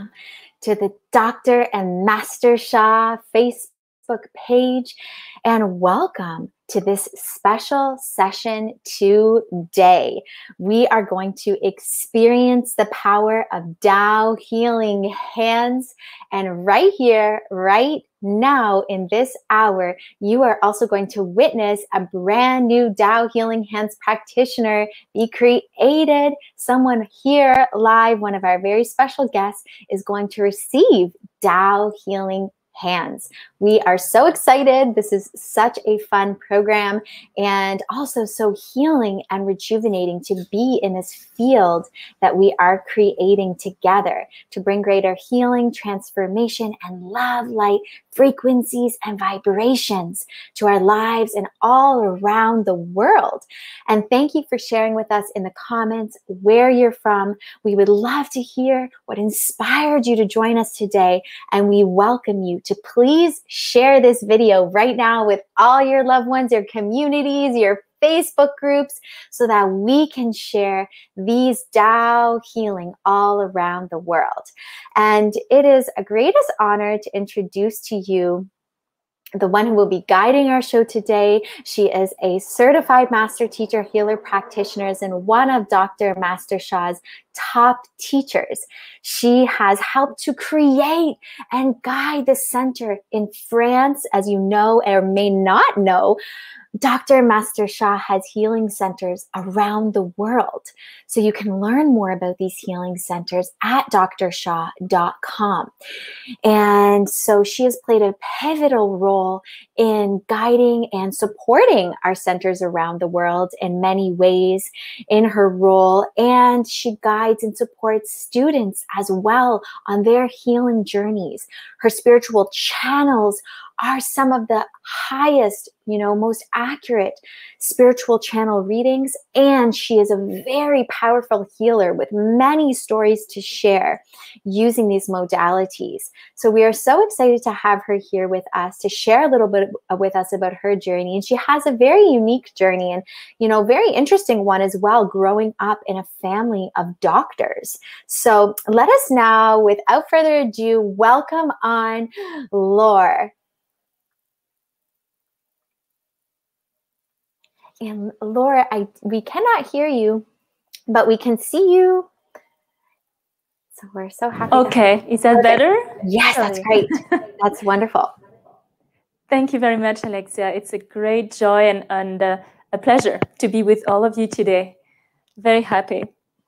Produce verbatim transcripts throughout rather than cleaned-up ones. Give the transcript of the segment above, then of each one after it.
welcome to the Doctor and Master Sha Facebook page, and welcome to this special session today. We are going to experience the power of Tao healing hands, and right here, right now in this hour, you are also going to witness a brand new Tao Healing Hands practitioner be created. Someone here live, one of our very special guests, is going to receive Tao Healing Hands. We are so excited. This is such a fun program, and also so healing and rejuvenating to be in this field that we are creating together to bring greater healing, transformation, and love, light, frequencies, and vibrations to our lives and all around the world. And thank you for sharing with us in the comments where you're from. We would love to hear what inspired you to join us today, and we welcome you to please share this video right now with all your loved ones, your communities, your Facebook groups, so that we can share these Tao healing all around the world. And it is a greatest honor to introduce to you the one who will be guiding our show today. She is a certified master teacher, healer practitioner, and one of Doctor Master Sha's top teachers. She has helped to create and guide the center in France. As you know or may not know, Doctor Master Sha has healing centers around the world. So you can learn more about these healing centers at d r sha dot com. And so she has played a pivotal role in guiding and supporting our centers around the world in many ways in her role. And she guides and supports students as well on their healing journeys. Her spiritual channels are some of the highest, you know, most accurate spiritual channel readings. And she is a very powerful healer with many stories to share using these modalities. So we are so excited to have her here with us to share a little bit with us about her journey. And she has a very unique journey, and, you know, very interesting one as well, growing up in a family of doctors. So let us now, without further ado, welcome on Laura. And Laura, I we cannot hear you, but we can see you. So we're so happy. Okay, is that better? Yes, that's great. That's wonderful. Thank you very much, Alexia. It's a great joy and, and uh, a pleasure to be with all of you today. Very happy.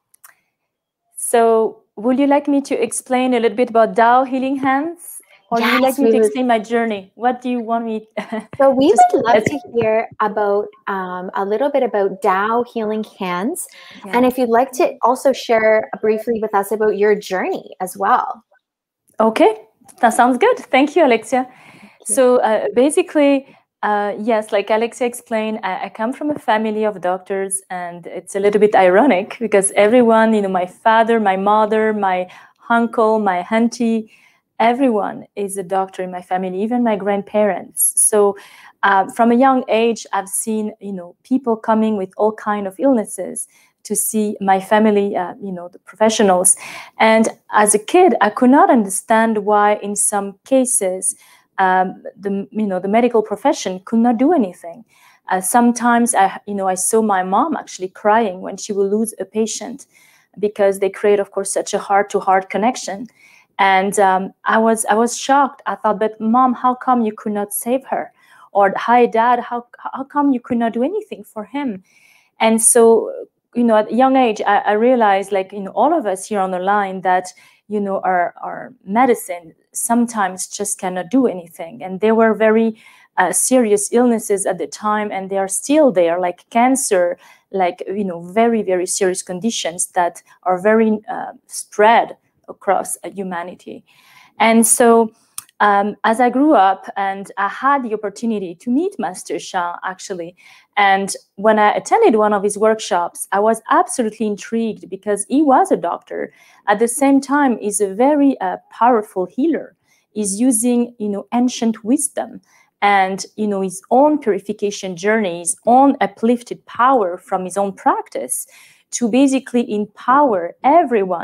So would you like me to explain a little bit about Tao Healing Hands? Or yes, would you like me to explain my journey? What do you want me So we would love to hear about um, a little bit about Tao Healing Hands. Yeah. And if you'd like to also share briefly with us about your journey as well. Okay, that sounds good. Thank you, Alexia. Thank you. So uh, basically, uh, yes, like Alexia explained, I, I come from a family of doctors, and it's a little bit ironic because everyone, you know, my father, my mother, my uncle, my auntie, everyone is a doctor in my family, even my grandparents. So uh, from a young age, I've seen, you know, people coming with all kinds of illnesses to see my family, uh, you know, the professionals. And as a kid, I could not understand why in some cases, um, the, you know, the medical profession could not do anything. Uh, sometimes, I, you know, I saw my mom actually crying when she will lose a patient because they create, of course, such a heart-to-heart connection. And um, I was I was shocked. I thought, but Mom, how come you could not save her? Or, hi, Dad, how how come you could not do anything for him? And so, you know, at a young age, I, I realized, like, you know, all of us here on the line, that, you know, our, our medicine sometimes just cannot do anything. And there were very uh, serious illnesses at the time, and they are still there, like cancer, like, you know, very, very serious conditions that are very uh, spread across uh, humanity. And so um, as I grew up, and I had the opportunity to meet Master Sha, actually, and when I attended one of his workshops, I was absolutely intrigued because he was a doctor. At the same time, he's a very uh, powerful healer. He's using, you know, ancient wisdom and, you know, his own purification journey, his own uplifted power from his own practice to basically empower everyone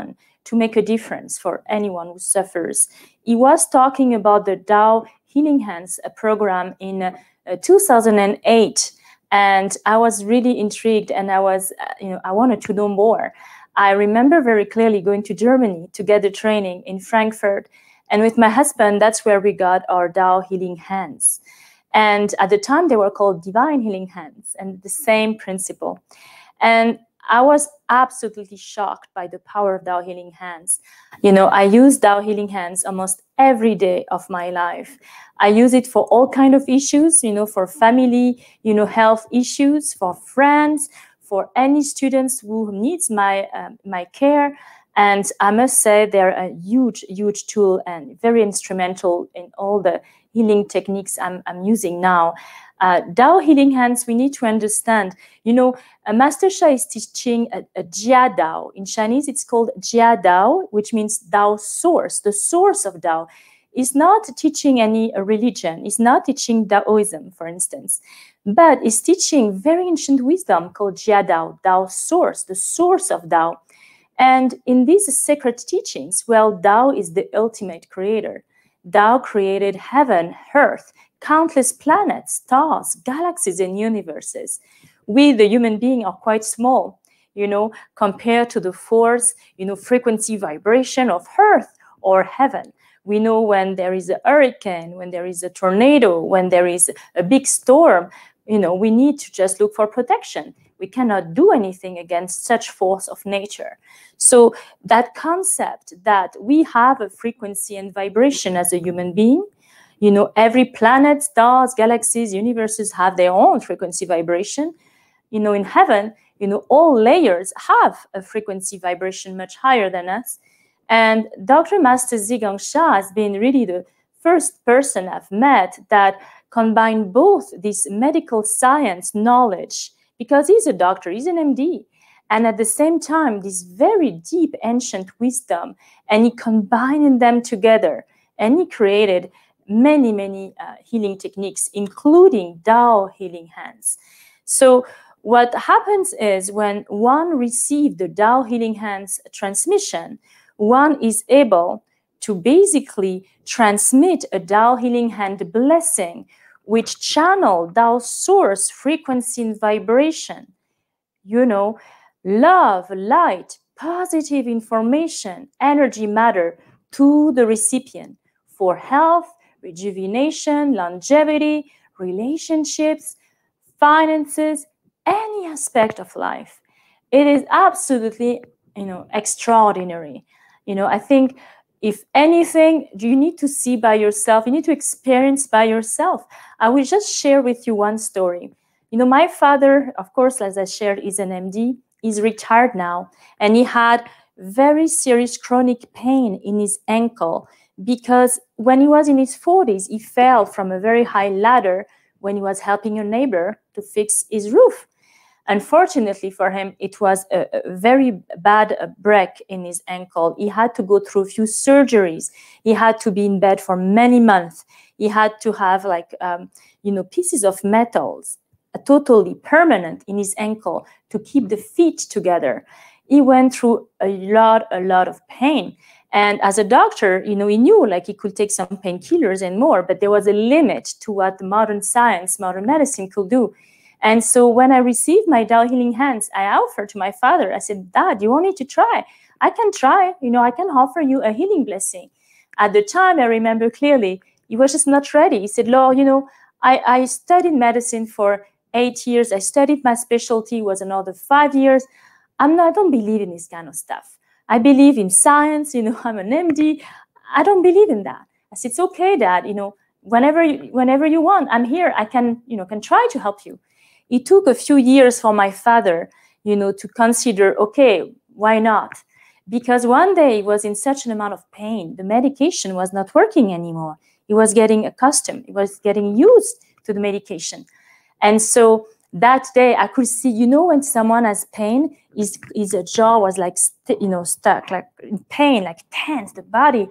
to make a difference for anyone who suffers. He was talking about the Tao Healing Hands program in uh, two thousand eight, and I was really intrigued, and I was, uh, you know, I wanted to know more. I remember very clearly going to Germany to get the training in Frankfurt, and with my husband, that's where we got our Tao Healing Hands. And at the time, they were called Divine Healing Hands, and the same principle. And I was absolutely shocked by the power of Tao Healing Hands. You know, I use Tao Healing Hands almost every day of my life. I use it for all kinds of issues, you know, for family, you know, health issues, for friends, for any students who needs my, um, my care. And I must say they're a huge, huge tool and very instrumental in all the healing techniques I'm, I'm using now. Uh, Tao Healing Hands, we need to understand, you know, uh, Master Sha is teaching a, a Jia Dao. In Chinese, it's called Jia Dao, which means Tao Source, the source of Tao. It's not teaching any uh, religion. It's not teaching Taoism, for instance, but it's teaching very ancient wisdom called Jia Dao, Tao Source, the source of Tao. And in these sacred teachings, well, Tao is the ultimate creator. Tao created heaven, earth, countless planets, stars, galaxies, and universes. We, the human being, are quite small, you know, compared to the force, you know, frequency vibration of earth or heaven. We know when there is a hurricane, when there is a tornado, when there is a big storm, you know, we need to just look for protection. We cannot do anything against such force of nature. So that concept that we have a frequency and vibration as a human being, you know, every planet, stars, galaxies, universes have their own frequency vibration. You know, in heaven, you know, all layers have a frequency vibration much higher than us. And Doctor Master Zhigang Sha has been really the first person I've met that combined both this medical science knowledge, because he's a doctor, he's an M D, and at the same time, this very deep ancient wisdom, and he combined them together, and he created many, many uh, healing techniques, including Tao Healing Hands. So what happens is when one receives the Tao Healing Hands transmission, one is able to basically transmit a Tao Healing Hand blessing, which channel Tao Source frequency and vibration, you know, love, light, positive information, energy, matter to the recipient for health, rejuvenation, longevity, relationships, finances, any aspect of life. It is absolutely, you know, extraordinary. You know, I think if anything, you need to see by yourself, you need to experience by yourself. I will just share with you one story. You know, my father, of course, as I shared, is an M D. He's retired now, and he had very serious chronic pain in his ankle because when he was in his forties, he fell from a very high ladder when he was helping a neighbor to fix his roof. Unfortunately for him, it was a, a very bad break in his ankle. He had to go through a few surgeries. He had to be in bed for many months. He had to have like, um, you know, pieces of metals, uh, totally permanent in his ankle to keep the feet together. He went through a lot, a lot of pain. And as a doctor, you know, he knew like he could take some painkillers and more, but there was a limit to what modern science, modern medicine could do. And so when I received my Tao Healing Hands, I offered to my father, I said, Dad, you want me to try? I can try, you know, I can offer you a healing blessing. At the time, I remember clearly, he was just not ready. He said, Lord, you know, I, I studied medicine for eight years. I studied my specialty, was another five years. I'm not, I don't believe in this kind of stuff. I believe in science, you know, I'm an M D. I don't believe in that. I said, it's okay, Dad, you know, whenever you, whenever you want, I'm here. I can, you know, can try to help you. It took a few years for my father, you know, to consider, okay, why not? Because one day he was in such an amount of pain, the medication was not working anymore. He was getting accustomed, he was getting used to the medication. And so that day I could see, you know, when someone has pain, his, his jaw was like, you know, stuck, like in pain, like tense, the body.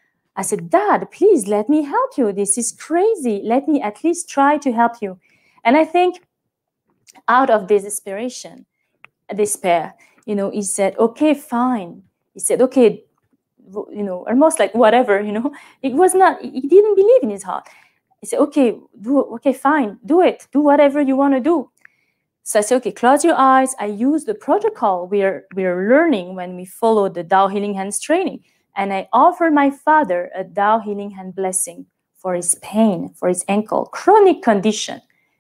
I said, Dad, please let me help you. This is crazy. Let me at least try to help you. And I think out of desperation, despair, you know, he said, okay, fine. He said, okay, you know, almost like whatever, you know. It was not, he didn't believe in his heart. He said, okay, do, okay, fine, do it. Do whatever you want to do. So I said, okay, close your eyes. I use the protocol we're, we're learning when we follow the Tao Healing Hands training. And I offered my father a Tao Healing Hand blessing for his pain, for his ankle, chronic condition.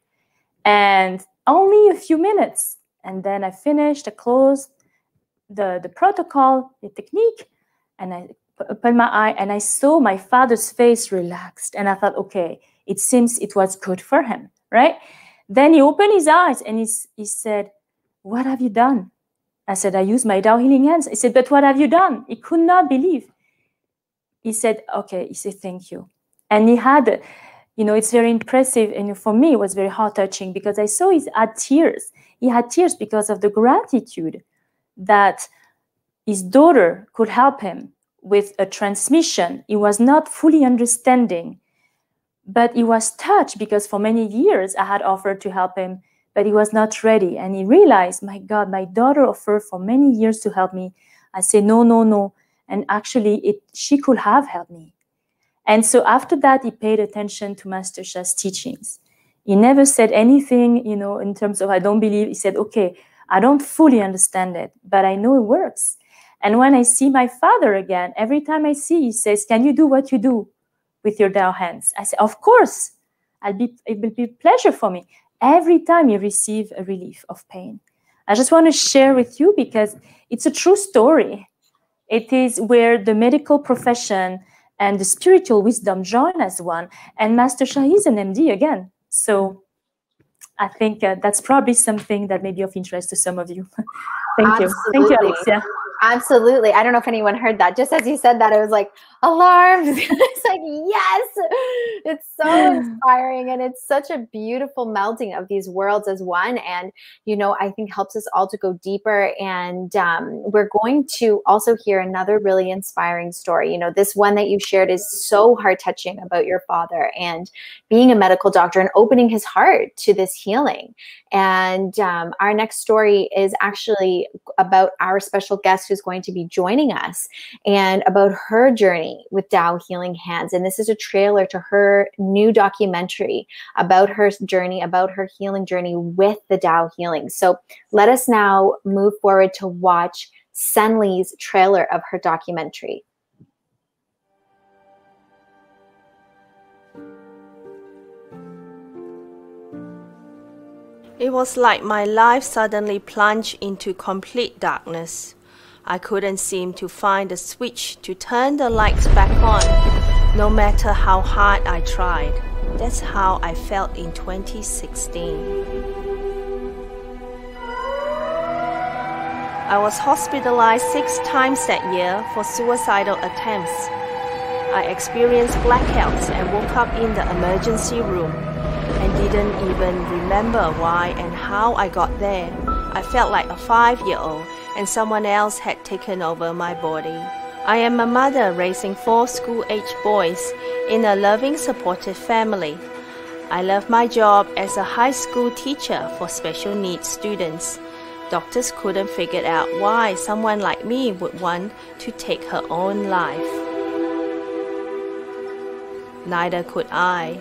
And only a few minutes. And then I finished, I closed the, the protocol, the technique, and I opened my eye and I saw my father's face relaxed. And I thought, okay, it seems it was good for him, right? Then he opened his eyes and he, he said, what have you done? I said, I used my Tao Healing Hands. He said, but what have you done? He could not believe. He said, okay, he said, thank you. And he had, you know, it's very impressive. And for me, it was very heart-touching because I saw he had tears. He had tears because of the gratitude that his daughter could help him with a transmission. He was not fully understanding, but he was touched because for many years I had offered to help him, but he was not ready. And he realized, my God, my daughter offered for many years to help me. I said, no, no, no. And actually, it, she could have helped me. And so after that, he paid attention to Master Sha's teachings. He never said anything, you know, in terms of, I don't believe. He said, okay, I don't fully understand it, but I know it works. And when I see my father again, every time I see, he says, can you do what you do with your Tao hands? I say, of course, I'll be, it will be a pleasure for me. Every time you receive a relief of pain. I just want to share with you because it's a true story. It is where the medical profession and the spiritual wisdom join as one. And Master Sha is an M D again. So I think uh, that's probably something that may be of interest to some of you. Thank Absolutely. you. Thank you, Alexia. Absolutely. I don't know if anyone heard that. Just as you said that, it was like, alarms. It's like, yes, it's so inspiring. And it's such a beautiful melding of these worlds as one. And, you know, I think helps us all to go deeper. And um, we're going to also hear another really inspiring story. You know, this one that you shared is so heart touching about your father and being a medical doctor and opening his heart to this healing. And um, our next story is actually about our special guest who's going to be joining us and about her journey with Tao Healing Hands. And this is a trailer to her new documentary about her journey, about her healing journey with the Tao Healing. So let us now move forward to watch Cenly's trailer of her documentary. It was like my life suddenly plunged into complete darkness. I couldn't seem to find a switch to turn the lights back on, no matter how hard I tried. That's how I felt in twenty sixteen. I was hospitalized six times that year for suicidal attempts. I experienced blackouts and woke up in the emergency room and didn't even remember why and how I got there. I felt like a five-year-old and someone else had taken over my body. I am a mother raising four school-age boys in a loving, supportive family. I love my job as a high school teacher for special needs students. Doctors couldn't figure out why someone like me would want to take her own life. Neither could I.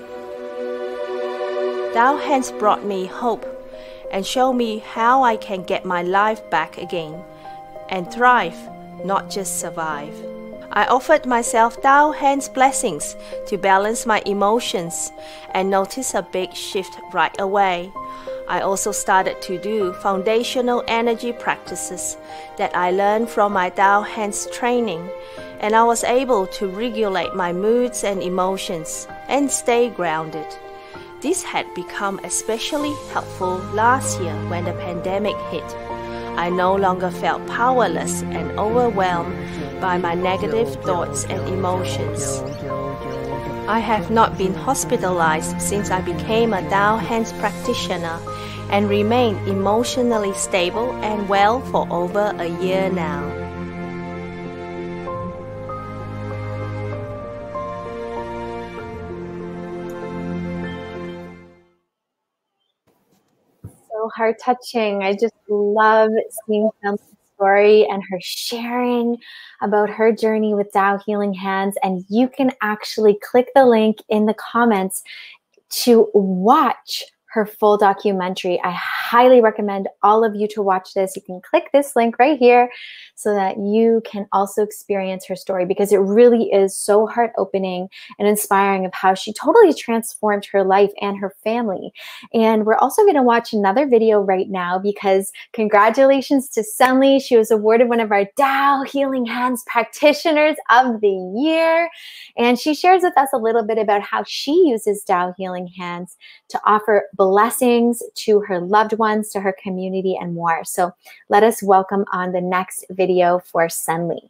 Tao Hands brought me hope and showed me how I can get my life back again and thrive, not just survive. I offered myself Tao Hands blessings to balance my emotions and noticed a big shift right away. I also started to do foundational energy practices that I learned from my Tao Hands training, and I was able to regulate my moods and emotions and stay grounded. This had become especially helpful last year when the pandemic hit. I no longer felt powerless and overwhelmed by my negative thoughts and emotions. I have not been hospitalized since I became a Tao Hands practitioner and remain emotionally stable and well for over a year now. So heart touching. I just love seeing Cenly's story and her sharing about her journey with Tao Healing Hands. And you can actually click the link in the comments to watch her full documentary. I highly recommend all of you to watch this. You can click this link right here so that you can also experience her story, because it really is so heart-opening and inspiring of how she totally transformed her life and her family. And we're also going to watch another video right now, because congratulations to Cenly. She was awarded one of our Tao Healing Hands Practitioners of the Year. And she shares with us a little bit about how she uses Tao Healing Hands to offer blessings to her loved ones, to her community, and more. So let us welcome on the next video for Cenly.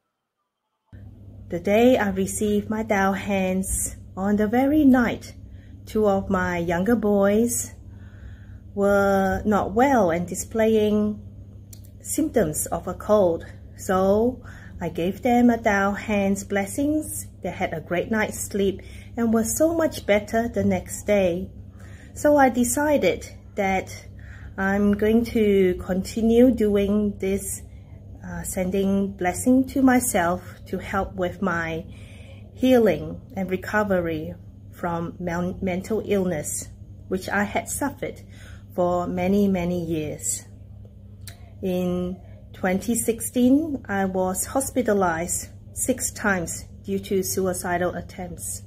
The day I received my Tao hands, on the very night, two of my younger boys were not well and displaying symptoms of a cold. So I gave them a Tao hands blessings. They had a great night's sleep and were so much better the next day. So I decided that I'm going to continue doing this, uh, sending blessing to myself to help with my healing and recovery from mental illness, which I had suffered for many, many years. In twenty sixteen, I was hospitalized six times due to suicidal attempts.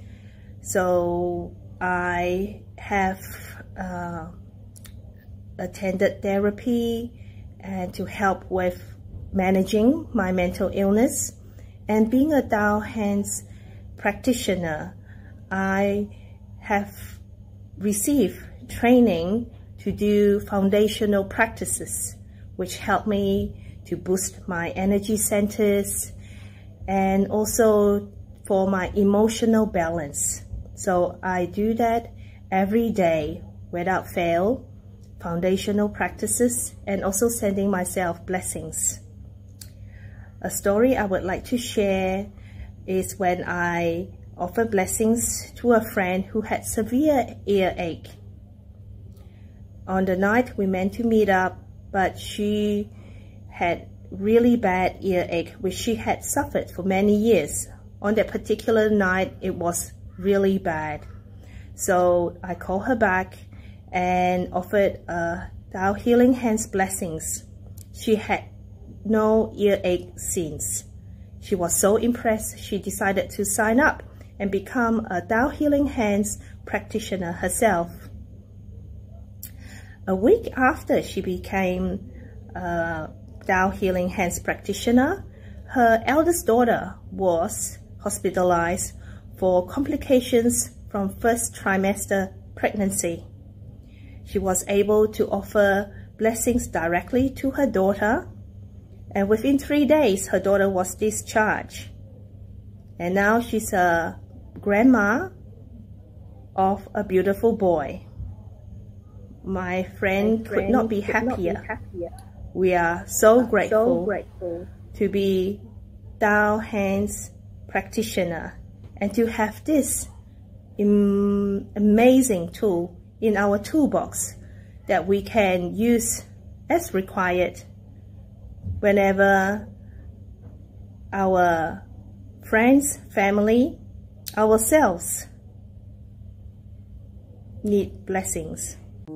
So I have uh, attended therapy and to help with managing my mental illness. And being a Tao Hands practitioner, I have received training to do foundational practices, which help me to boost my energy centers and also for my emotional balance. So I do that every day without fail, foundational practices, and also sending myself blessings. A story I would like to share is when I offered blessings to a friend who had severe earache. On the night we meant to meet up, but she had really bad earache, which she had suffered for many years. On that particular night, it was really bad. So I called her back and offered uh, Tao Healing Hands blessings. She had no earache since. She was so impressed, she decided to sign up and become a Tao Healing Hands practitioner herself. A week after she became a Tao Healing Hands practitioner, her eldest daughter was hospitalized for complications from first trimester pregnancy. She was able to offer blessings directly to her daughter, and within three days her daughter was discharged. And now she's a grandma of a beautiful boy. My friend, My friend could not be, could happier. Not be happier. We are so grateful, so grateful to be Tao Hands practitioner and to have this amazing tool in our toolbox that we can use as required whenever our friends, family, ourselves need blessings.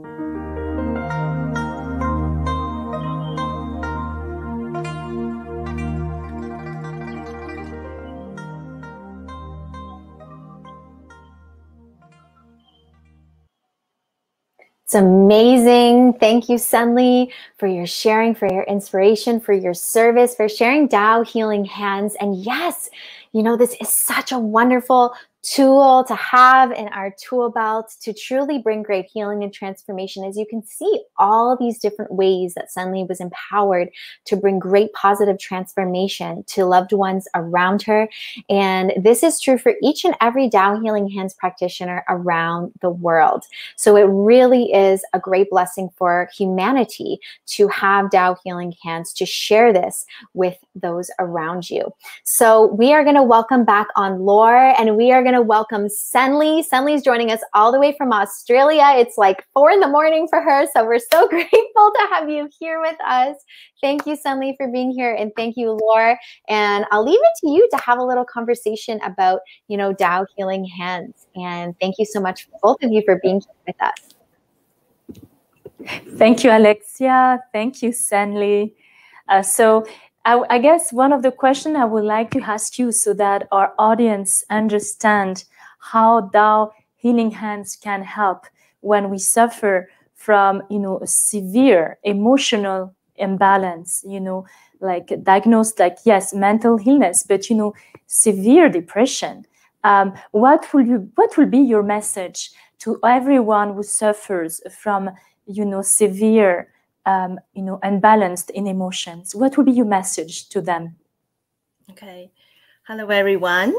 It's amazing. Thank you, Cenly, for your sharing, for your inspiration, for your service, for sharing Tao Healing Hands. And yes, you know, this is such a wonderful tool to have in our tool belt to truly bring great healing and transformation. As you can see, all these different ways that Cenly was empowered to bring great positive transformation to loved ones around her. And this is true for each and every Tao Healing Hands practitioner around the world. So it really is a great blessing for humanity to have Tao Healing Hands to share this with those around you. So we are going to welcome back on Lore, and we are going going to welcome Cenly. Cenly is joining us all the way from Australia. It's like four in the morning for her, so we're so grateful to have you here with us. Thank you, Cenly, for being here, and thank you, Laura. And I'll leave it to you to have a little conversation about, you know, Tao Healing Hands. And thank you so much, both of you, for being here with us. Thank you, Alexia. Thank you, Cenly. Uh, so I, I guess one of the questions I would like to ask you, so that our audience understand how Tao Healing Hands can help when we suffer from, you know, a severe emotional imbalance, you know, like diagnosed, like, yes, mental illness, but, you know, severe depression. Um, what will you, what will be your message to everyone who suffers from, you know, severe, um, you know, unbalanced in emotions? What will be your message to them? Okay. Hello, everyone.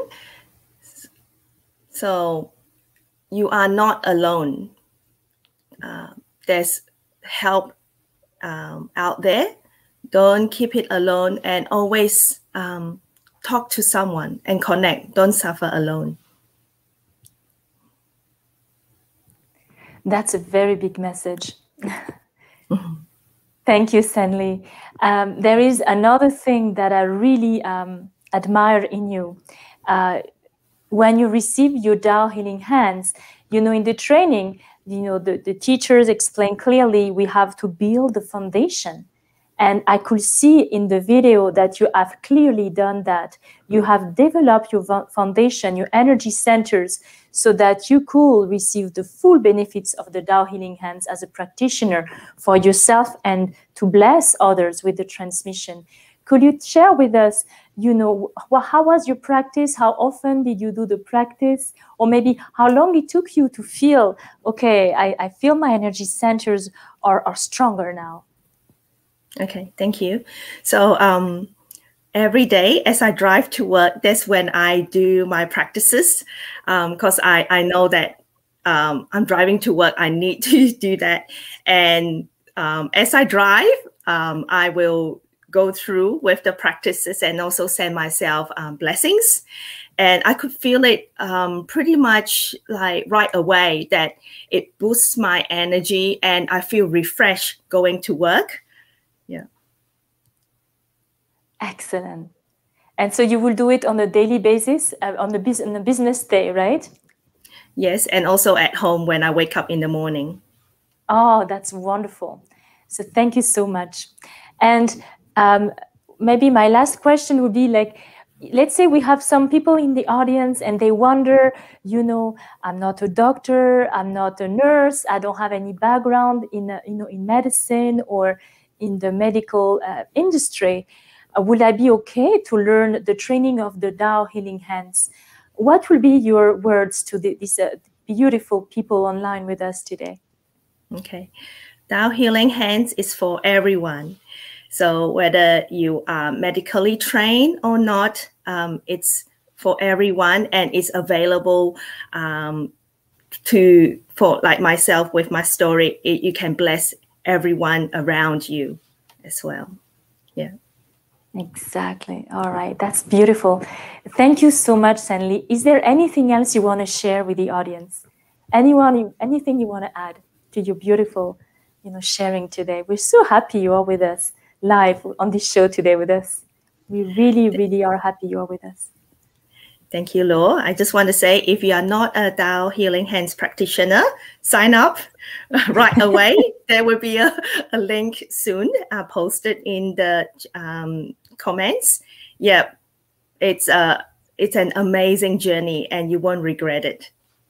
So you are not alone. Uh, there's help um, out there. Don't keep it alone, and always um, talk to someone and connect. Don't suffer alone. That's a very big message. Thank you, Cenly. Um, there is another thing that I really um, admire in you. Uh, when you receive your Tao Healing Hands, you know, in the training, you know, the, the teachers explain clearly we have to build the foundation. And I could see in the video that you have clearly done that. You have developed your foundation, your energy centers, so that you could receive the full benefits of the Tao Healing Hands as a practitioner for yourself and to bless others with the transmission. Could you share with us, you know, how was your practice? How often did you do the practice? Or maybe how long it took you to feel, okay, I, I feel my energy centers are, are stronger now? Okay, thank you. So um, every day as I drive to work, that's when I do my practices, because um, I, I know that um, I'm driving to work, I need to do that. And um, as I drive, um, I will go through with the practices and also send myself um, blessings. And I could feel it um, pretty much like right away that it boosts my energy and I feel refreshed going to work. Yeah. Excellent. And so you will do it on a daily basis, uh, on the bus on the business day, right? Yes, and also at home when I wake up in the morning. Oh, that's wonderful. So thank you so much. And um, maybe my last question would be like, let's say we have some people in the audience and they wonder, you know, I'm not a doctor, I'm not a nurse, I don't have any background in, uh, you know, in medicine or in the medical uh, industry. Uh, would I be okay to learn the training of the Tao Healing Hands? What will be your words to the, these uh, beautiful people online with us today? Okay. Tao Healing Hands is for everyone. So whether you are medically trained or not, um, it's for everyone, and it's available um, to, for like myself with my story, it, you can bless everyone around you as well. Yeah. Exactly. All right. That's beautiful. Thank you so much, Cenly. Is there anything else you want to share with the audience? Anyone, anything you want to add to your beautiful, you know, sharing today? We're so happy you are with us live on this show today with us. We really, really are happy you are with us. Thank you, Laura. I just want to say, if you are not a Tao Healing Hands practitioner, sign up right away. There will be a, a link soon uh, posted in the um, comments. Yeah, it's uh, it's an amazing journey, and you won't regret it.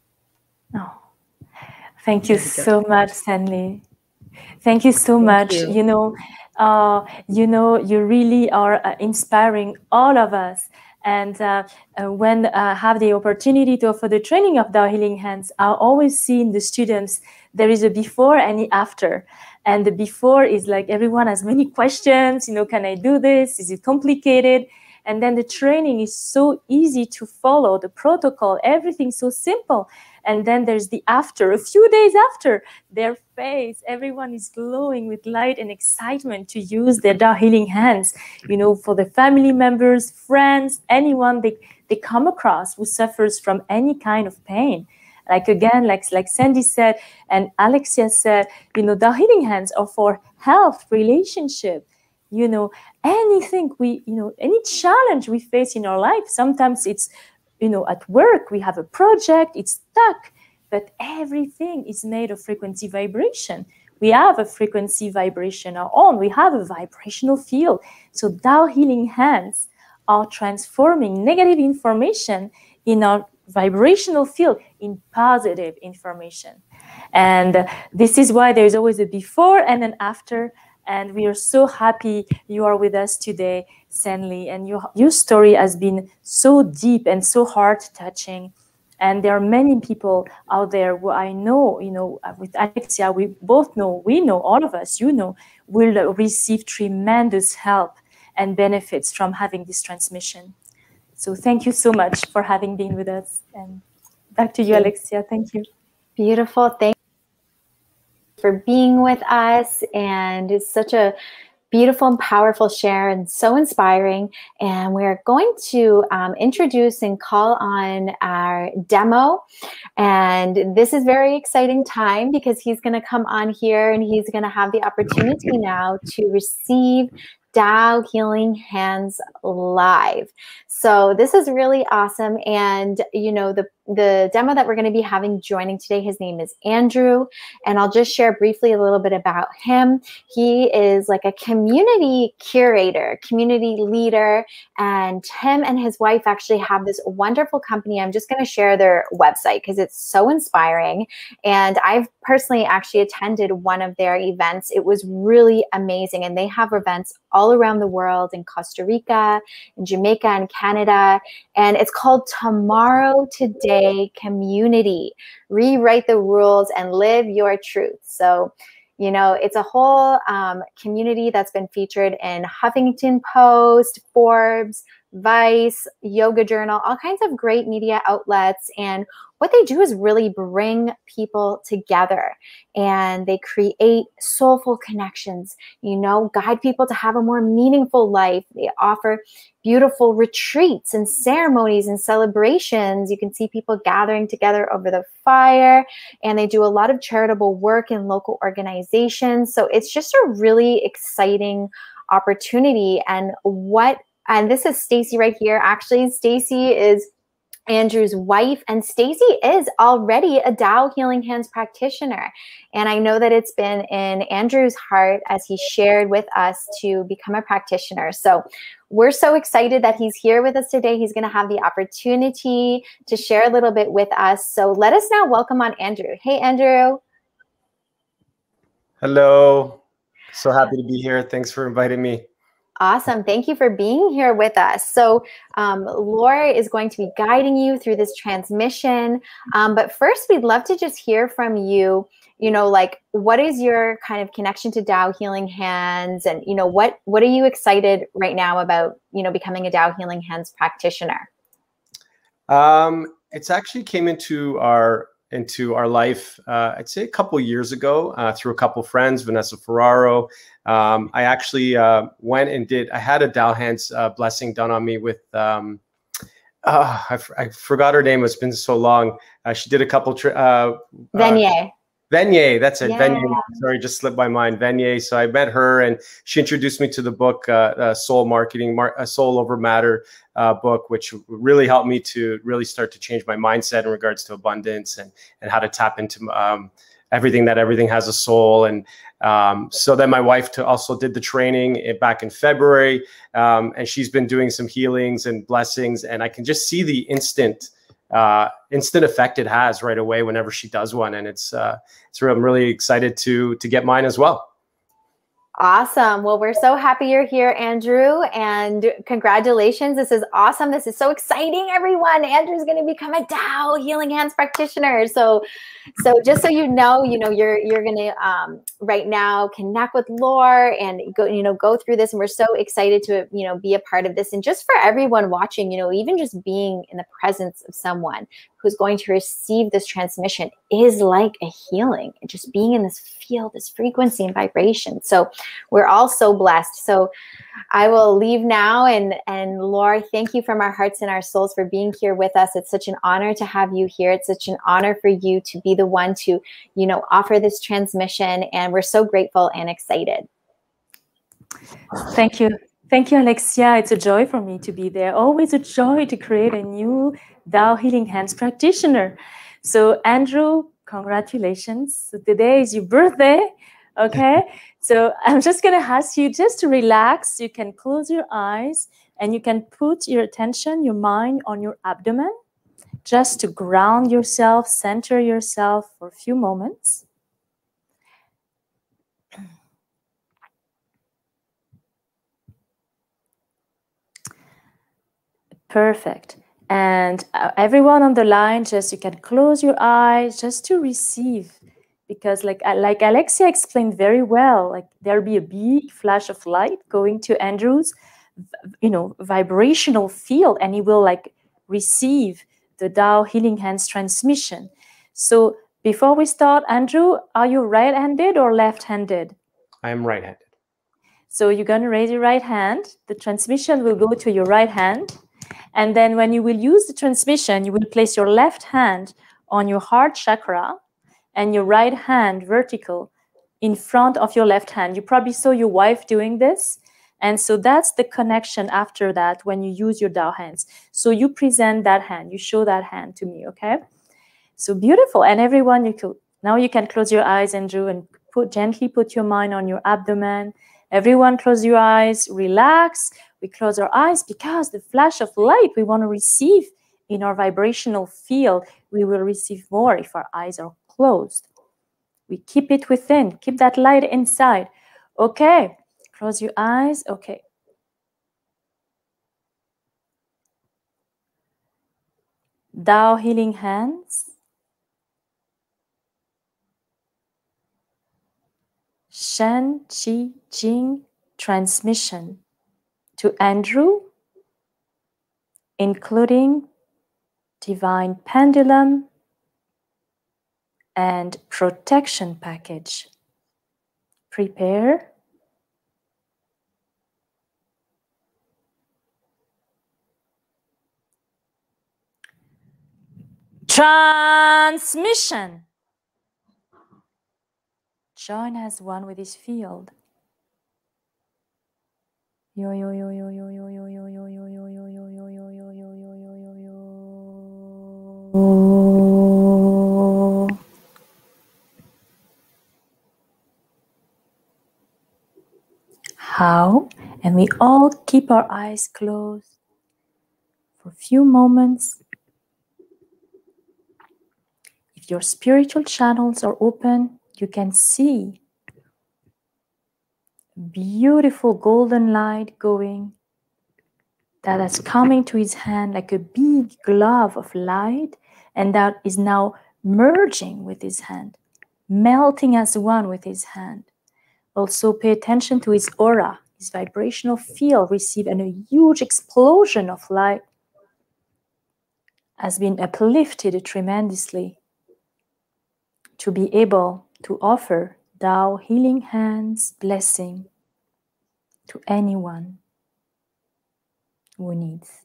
Oh, thank you so much, Cenly. Thank you so Thank much. You. you know, uh, you know, you really are uh, inspiring all of us. And uh, uh, when I uh, have the opportunity to offer the training of Tao Healing Hands, I always see in the students, there is a before and the after. And the before is like everyone has many questions, you know, can I do this? Is it complicated? And then the training is so easy to follow, the protocol, everything's so simple. And then there's the after, a few days after, their face, everyone is glowing with light and excitement to use their Tao Healing Hands, you know, for the family members, friends, anyone they, they come across who suffers from any kind of pain. Like again, like, like Sandy said, and Alexia said, you know, Tao Healing Hands are for health, relationship, you know, anything we, you know, any challenge we face in our life. Sometimes it's, you know, at work, we have a project, it's stuck, but everything is made of frequency vibration. We have a frequency vibration our own. We have a vibrational field. So Tao Healing Hands are transforming negative information in our vibrational field in positive information. And uh, this is why there's always a before and an after. And we are so happy you are with us today, Cenly. And your, your story has been so deep and so heart-touching. And there are many people out there who I know, you know, with Alexia, we both know, we know, all of us, you know, will receive tremendous help and benefits from having this transmission. So thank you so much for having been with us. And back to you, Alexia. Thank you. Beautiful. Thank you for being with us. And it's such a beautiful and powerful share and so inspiring. And we're going to um, introduce and call on our demo. And this is very exciting time because he's going to come on here and he's going to have the opportunity now to receive Tao Healing Hands live. So this is really awesome. And, you know, the, the demo that we're going to be having joining today, his name is Andrew. And I'll just share briefly a little bit about him. He is like a community curator, community leader. And him and his wife actually have this wonderful company. I'm just going to share their website because it's so inspiring. And I've personally actually attended one of their events. It was really amazing. And they have events all around the world in Costa Rica, in Jamaica, and Canada. And it's called Tomorrow Today Community. Rewrite the rules and live your truth. So, you know, it's a whole um, community that's been featured in Huffington Post, Forbes, Vice, Yoga Journal, all kinds of great media outlets. And what they do is really bring people together and they create soulful connections, you know, guide people to have a more meaningful life. They offer beautiful retreats and ceremonies and celebrations. You can see people gathering together over the fire, and they do a lot of charitable work in local organizations. So it's just a really exciting opportunity. And what And this is Stacy right here. Actually, Stacy is Andrew's wife, and Stacy is already a Tao Healing Hands practitioner. And I know that it's been in Andrew's heart as he shared with us to become a practitioner. So we're so excited that he's here with us today. He's going to have the opportunity to share a little bit with us. So let us now welcome on Andrew. Hey, Andrew. Hello. So happy to be here. Thanks for inviting me. Awesome. Thank you for being here with us. So um, Laura is going to be guiding you through this transmission. Um, but first, we'd love to just hear from you, you know, like, what is your kind of connection to Tao Healing Hands? And, you know, what, what are you excited right now about, you know, becoming a Tao Healing Hands practitioner? Um, it's actually came into our into our life, uh, I'd say a couple years ago, uh, through a couple friends, Vanessa Ferraro. Um, I actually uh, went and did, I had a Tao Hands uh, blessing done on me with, um, uh, I, I forgot her name, it's been so long. Uh, she did a couple, uh, Venier. Uh, Venier, that's it. Yeah. Venier. Sorry, just slipped my mind. Venier. So I met her, and she introduced me to the book, uh, uh, Soul Marketing, Mar uh, Soul Over Matter uh, book, which really helped me to really start to change my mindset in regards to abundance and and how to tap into um, everything, that everything has a soul. And um, so then my wife to also did the training back in February, um, and she's been doing some healings and blessings, and I can just see the instant. Uh, instant effect it has right away whenever she does one, and it's uh, it's real, I'm really excited to to get mine as well. Awesome. Well, we're so happy you're here, Andrew, and congratulations. This is awesome. This is so exciting, everyone. Andrew's going to become a Tao Healing Hands practitioner. So, so just so you know, you know, you're you're going to um, right now connect with Laura and go, you know, go through this. And we're so excited to, you know, be a part of this. And just for everyone watching, you know, even just being in the presence of someone who's going to receive this transmission is like a healing. And just being in this field, this frequency and vibration. So we're all so blessed. So I will leave now. And, and Laura, thank you from our hearts and our souls for being here with us. It's such an honor to have you here. It's such an honor for you to be the one to, you know, offer this transmission. And we're so grateful and excited. Thank you. Thank you, Alexia. It's a joy for me to be there. Always a joy to create a new Tao Healing Hands practitioner. So Andrew, congratulations. So today is your birthday. Okay. So I'm just going to ask you just to relax. You can close your eyes and you can put your attention, your mind on your abdomen, just to ground yourself, center yourself for a few moments. Perfect. And uh, everyone on the line, just you can close your eyes just to receive, because like like Alexia explained very well, like there'll be a big flash of light going to Andrew's, you know, vibrational field, and he will like receive the Tao Healing Hands transmission. So before we start, Andrew, are you right-handed or left-handed? I am right-handed. So you're going to raise your right hand. The transmission will go to your right hand. And then when you will use the transmission, you will place your left hand on your heart chakra and your right hand vertical in front of your left hand. You probably saw your wife doing this. And so that's the connection after that when you use your Tao hands. So you present that hand, you show that hand to me, okay? So beautiful. And everyone, you could, now you can close your eyes, Andrew, and put gently put your mind on your abdomen. Everyone close your eyes, relax. We close our eyes because the flash of light we want to receive in our vibrational field, we will receive more if our eyes are closed. We keep it within, keep that light inside. Okay, close your eyes, okay. Tao Healing Hands. Shen, Qi, Jing transmission to Andrew, including divine pendulum and protection package. Prepare. Transmission. Join as one with his field. Yo yo yo yo yo yo yo yo yo yo yo yo yo yo yo yo yo yo yo yo. How? And we all keep our eyes closed for a few moments. If your spiritual channels are open, you can see beautiful golden light going that is coming to his hand like a big glove of light, and that is now merging with his hand, melting as one with his hand. Also pay attention to his aura. His vibrational field received a huge explosion of light, has been uplifted tremendously to be able to offer Tao Healing Hands blessing to anyone who needs.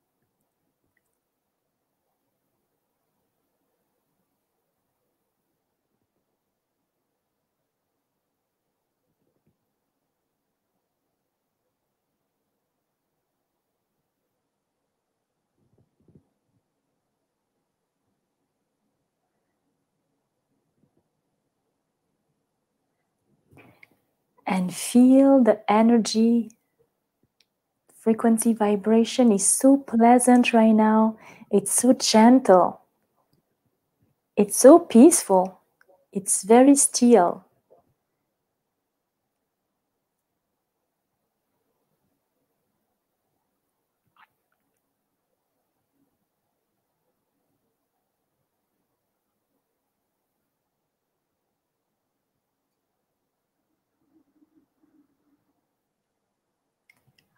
And feel the energy, frequency, vibration is so pleasant right now. It's so gentle. It's so peaceful. It's very still.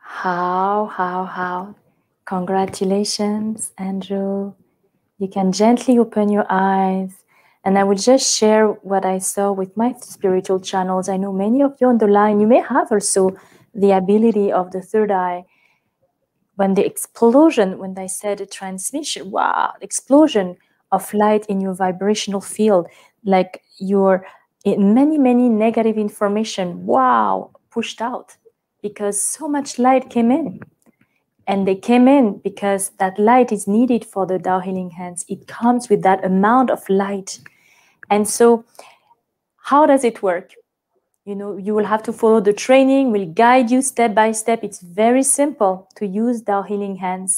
How, how, how. Congratulations, Andrew. You can gently open your eyes. And I will just share what I saw with my spiritual channels. I know many of you on the line, you may have also the ability of the third eye. When the explosion, when I said a transmission, wow, explosion of light in your vibrational field, like your many, many negative information, wow, pushed out because so much light came in. And they came in because that light is needed for the Tao Healing Hands. It comes with that amount of light. And so how does it work? You know, you will have to follow the training. We'll guide you step by step. It's very simple to use Tao Healing Hands.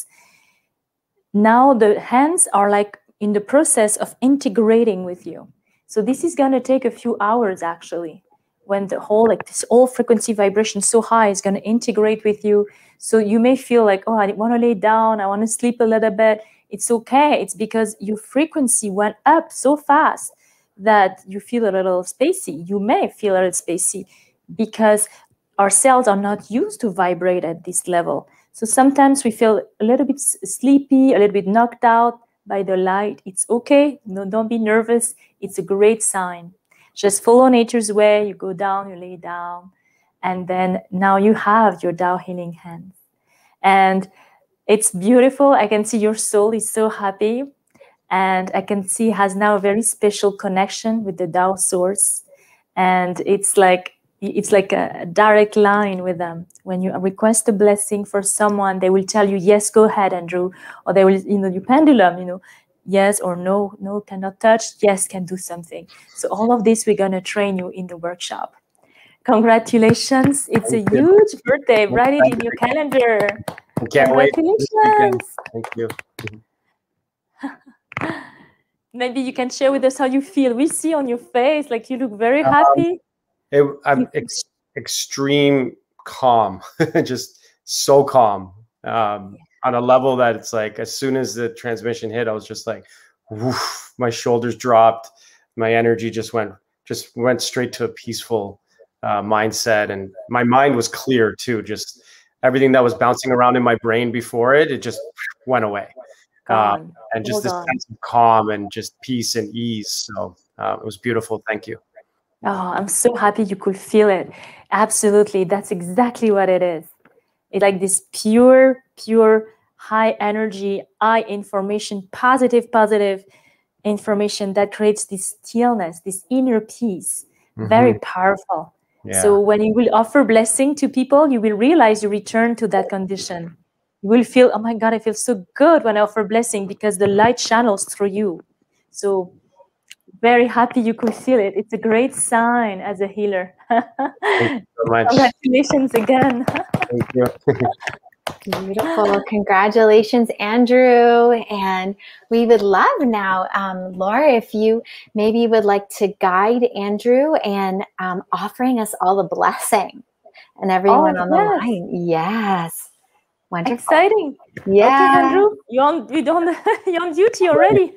Now the hands are like in the process of integrating with you. So this is going to take a few hours actually, when the whole, like this all frequency vibration so high is going to integrate with you. So you may feel like, oh, I want to lay down, I want to sleep a little bit. It's okay. It's because your frequency went up so fast that you feel a little spacey. You may feel a little spacey because our cells are not used to vibrate at this level. So sometimes we feel a little bit sleepy, a little bit knocked out by the light. It's okay. No, don't be nervous. It's a great sign. Just follow nature's way. You go down, you lay down. And then now you have your Tao Healing Hands. And it's beautiful. I can see your soul is so happy. And I can see has now a very special connection with the Tao Source. And it's like, it's like a direct line with them. When you request a blessing for someone, they will tell you, yes, go ahead, Andrew. Or they will, you know, you pendulum, you know, yes or no, no, cannot touch, yes, can do something. So all of this, we're going to train you in the workshop. Congratulations. It's a huge birthday. Write it in your calendar. Can't wait. Congratulations. Thank you. Maybe you can share with us how you feel. We see on your face, like you look very happy. Um, it, I'm ex extreme calm, just so calm. Um, on a level that it's like, as soon as the transmission hit, I was just like, woof, my shoulders dropped. My energy just went, just went straight to a peaceful uh, mindset. And my mind was clear too. Just everything that was bouncing around in my brain before it, it just went away. Um, and just this sense of calm and just peace and ease. So uh, it was beautiful. Thank you. Oh, I'm so happy you could feel it. Absolutely. That's exactly what it is. It's like this pure, pure, high energy, high information, positive, positive information that creates this stillness, this inner peace. Mm-hmm. Very powerful. Yeah. So when you will offer blessing to people, you will realize you return to that condition. You will feel, oh my God, I feel so good when I offer blessing because the light channels through you. So very happy you could feel it. It's a great sign as a healer. Thank you so much. Congratulations again. Thank you. Beautiful. Congratulations, Andrew. And we would love now, um, Laura, if you maybe would like to guide Andrew and um, offering us all a blessing and everyone oh, on yes. the line. Yes. Wonderful. Exciting. Yeah. Okay, Andrew, you're on, you're on, you're on duty already.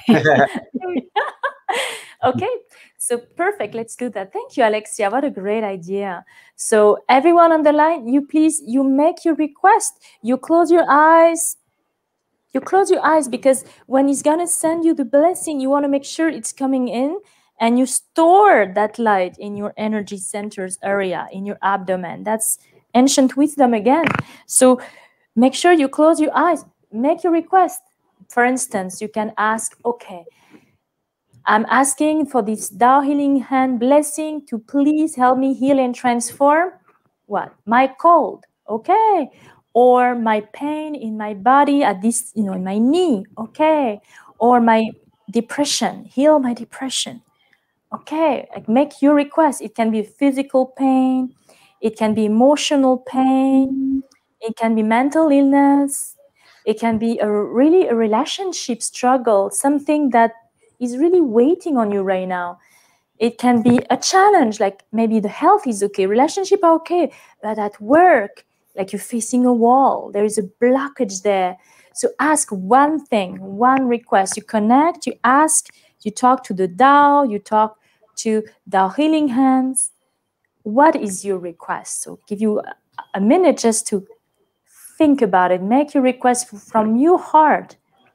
Okay, so perfect. Let's do that. Thank you, Alexia. What a great idea. So everyone on the line, you please, you make your request. You close your eyes. You close your eyes because when he's going to send you the blessing, you want to make sure it's coming in and you store that light in your energy centers area, in your abdomen. That's ancient wisdom again. So make sure you close your eyes. Make your request. For instance, you can ask, okay, I'm asking for this Tao Healing Hand blessing to please help me heal and transform what? My cold, okay? Or my pain in my body at this, you know, in my knee, okay? Or my depression, heal my depression, okay? Like make your request. It can be physical pain, it can be emotional pain, it can be mental illness, it can be a really a relationship struggle, something that is really waiting on you right now. It can be a challenge, like maybe the health is okay, relationship are okay, but at work, like you're facing a wall, there is a blockage there. So ask one thing, one request. You connect, you ask, you talk to the Tao, you talk to Tao Healing Hands. What is your request? So give you a, a minute just to think about it. Make your request from your heart.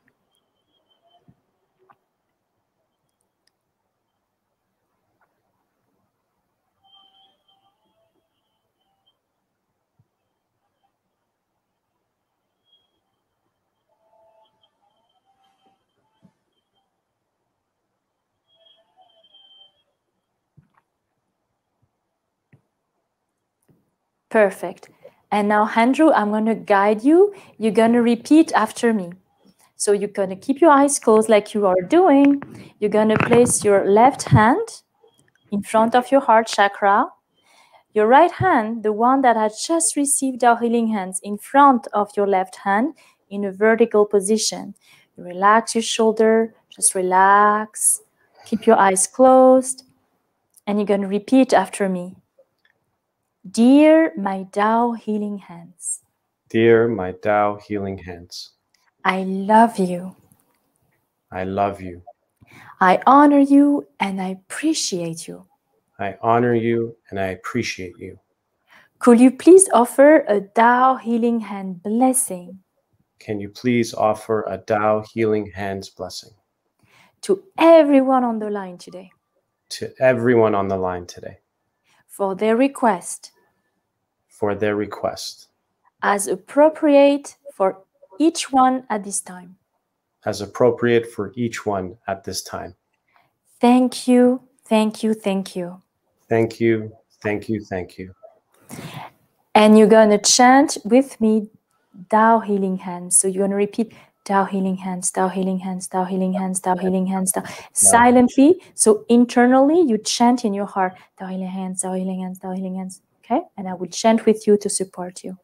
Perfect. And now, Andrew, I'm going to guide you. You're going to repeat after me. So you're going to keep your eyes closed like you are doing. You're going to place your left hand in front of your heart chakra. Your right hand, the one that has just received our healing hands, in front of your left hand in a vertical position. You relax your shoulder. Just relax. Keep your eyes closed. And you're going to repeat after me. Dear my Tao healing hands. Dear my Tao healing hands. I love you. I love you. I honor you and I appreciate you. I honor you and I appreciate you. Could you please offer a Tao healing hand blessing? Can you please offer a Tao healing hands blessing? To everyone on the line today. To everyone on the line today. For their request. For their request. As appropriate for each one at this time. As appropriate for each one at this time. Thank you, thank you, thank you. Thank you, thank you, thank you. And you're going to chant with me Tao healing hands. So you're going to repeat Tao healing hands, Tao healing hands, Tao healing hands, Tao healing hands, Tao. Silently. So internally you chant in your heart, Tao healing hands, Tao healing hands, Tao healing hands. Okay? And I will chant with you to support you.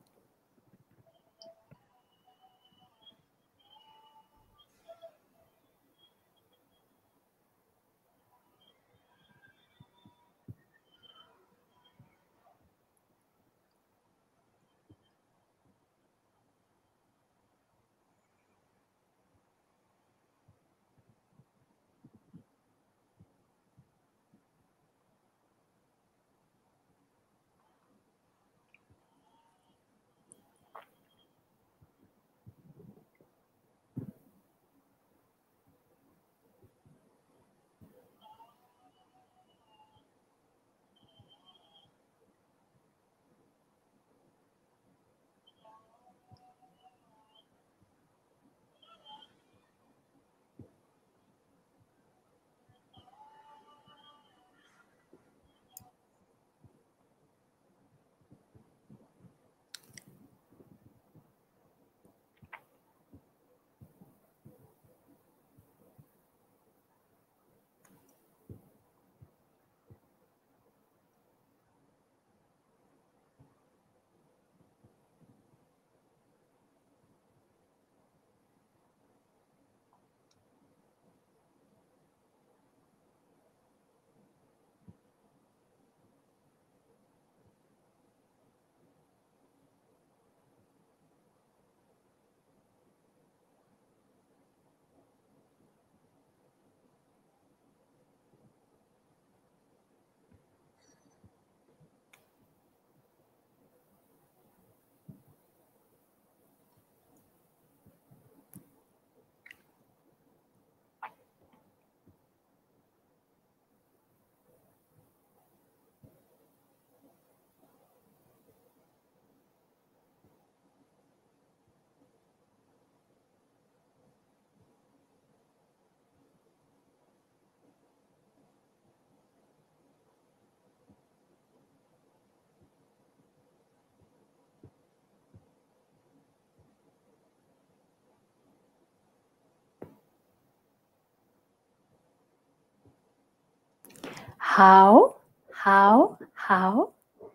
How, how, how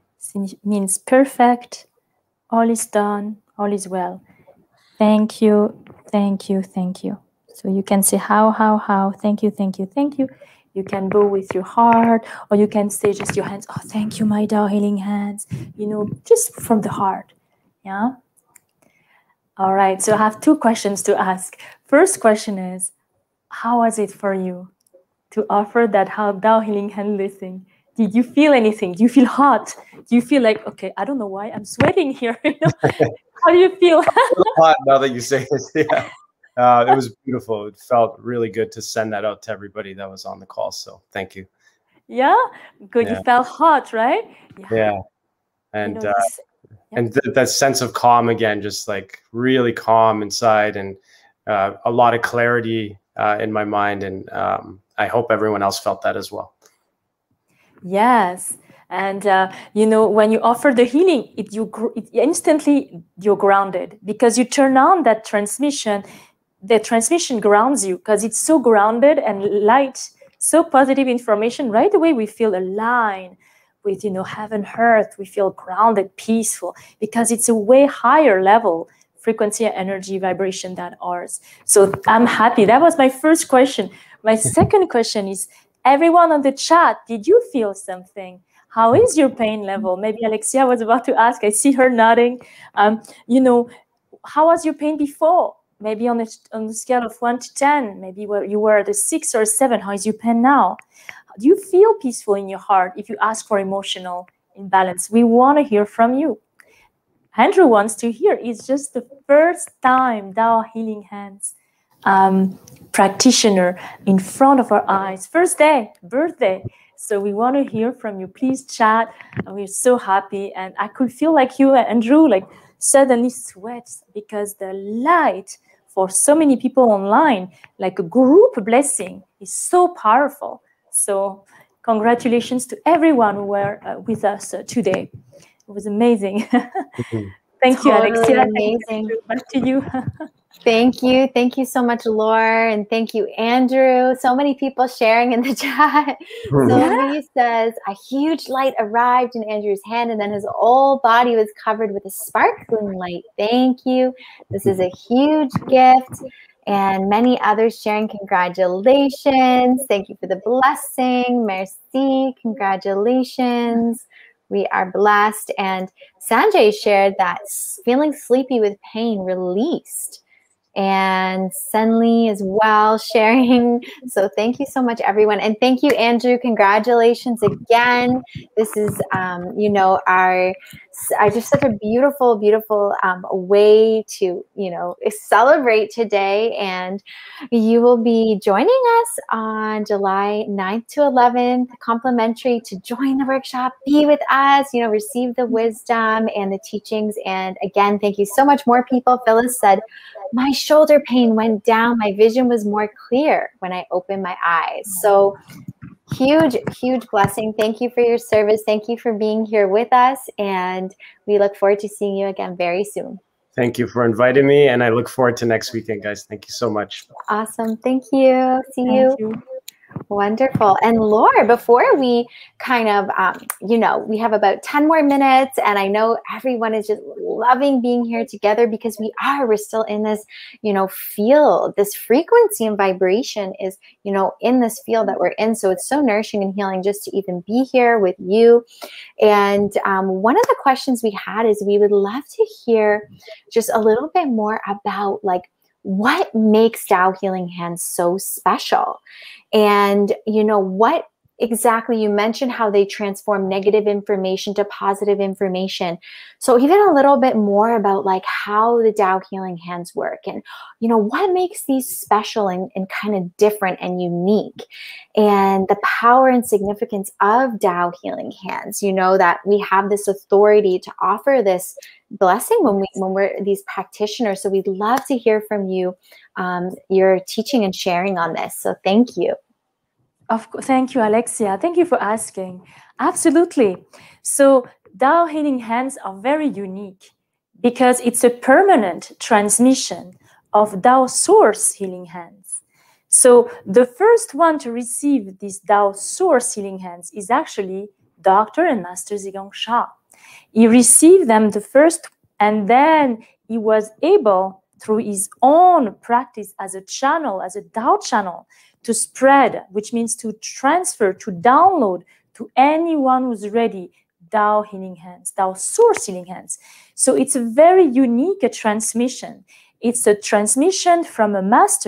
means perfect, all is done, all is well. Thank you, thank you, thank you. So you can say how, how, how, thank you, thank you, thank you. You can bow with your heart, or you can say just your hands, oh, thank you, my Tao healing hands, you know, just from the heart, yeah? All right, so I have two questions to ask. First question is, how was it for you to offer that Tao healing hand blessing Did you feel anything? Do you feel hot? Do you feel like, okay, I don't know why I'm sweating here. You know? How do you feel? Hot now that you say it. Yeah. Uh, it was beautiful. It felt really good to send that out to everybody that was on the call. So thank you. Yeah, good. Yeah. You felt hot, right? Yeah. yeah. And you know, uh, this, yeah. and th that sense of calm again, just like really calm inside, and uh, a lot of clarity uh, in my mind. And um, I hope everyone else felt that as well. Yes. And, uh, you know, when you offer the healing, it, you it instantly you're grounded, because you turn on that transmission. The transmission grounds you because it's so grounded and light, so positive information. Right away, we feel aligned with, you know, heaven, earth. We feel grounded, peaceful, because it's a way higher level frequency, energy, vibration than ours. So I'm happy. That was my first question. My second question is, everyone on the chat, did you feel something? How is your pain level? Maybe Alexia was about to ask. I see her nodding. Um, you know, how was your pain before? Maybe on a, on a scale of one to ten, maybe where you were at a six or a seven. How is your pain now? Do you feel peaceful in your heart if you ask for emotional imbalance? We want to hear from you. Andrew wants to hear. It's just the first time Tao Healing Hands um, practitioner in front of our eyes. First day, birthday. So we want to hear from you. Please chat. We're so happy. And I could feel like you, Andrew, like suddenly sweats, because the light for so many people online, like a group blessing, is so powerful. So congratulations to everyone who were uh, with us uh, today. It was amazing. Mm-hmm. Thank Totally you, Alexia. amazing. Thank you. Back to you. Thank you. Thank you so much, Laura. And thank you, Andrew. So many people sharing in the chat. Mm-hmm. Sylvie says, a huge light arrived in Andrew's hand, and then his whole body was covered with a sparkling light. Thank you. This is a huge gift. And many others sharing congratulations. Thank you for the blessing. Merci. Congratulations. We are blessed. And Sanjay shared that feeling sleepy with pain released. And Cenly as well sharing. So thank you so much, everyone. And thank you, Andrew. Congratulations again. This is, um, you know, our, our just such a beautiful, beautiful um, way to, you know, celebrate today. And you will be joining us on July ninth to eleventh, complimentary, to join the workshop, be with us, you know, receive the wisdom and the teachings. And again, thank you so much. More people. Phyllis said, my shoulder pain went down. My vision was more clear when I opened my eyes. So huge, huge blessing. Thank you for your service. Thank you for being here with us. And we look forward to seeing you again very soon. Thank you for inviting me. And I look forward to next weekend, guys. Thank you so much. Awesome. Thank you. See Thank you. you. Wonderful. And Laura, before we kind of, um, you know, we have about ten more minutes, and I know everyone is just loving being here together, because we are, we're still in this, you know, field, this frequency and vibration is, you know, in this field that we're in. So it's so nourishing and healing just to even be here with you. And um, one of the questions we had is, we would love to hear just a little bit more about, like, what makes Tao Healing Hands so special? And, you know, what exactly, you mentioned how they transform negative information to positive information. So even a little bit more about, like, how the Tao Healing Hands work, and, you know, what makes these special and, and kind of different and unique, and the power and significance of Tao Healing Hands, you know, that we have this authority to offer this blessing when we when we're these practitioners. So we'd love to hear from you, um, your teaching and sharing on this. So thank you. Of course, thank you, Alexia. Thank you for asking. Absolutely. So Tao Healing Hands are very unique because it's a permanent transmission of Tao Source Healing Hands. So the first one to receive this Tao Source Healing Hands is actually Doctor and Master Zhigong Sha. He received them the first, and then he was able, through his own practice as a channel, as a Tao channel, to spread, which means to transfer, to download to anyone who's ready, Tao Healing Hands, Tao Source Healing Hands. So it's a very unique transmission. It's a transmission from a master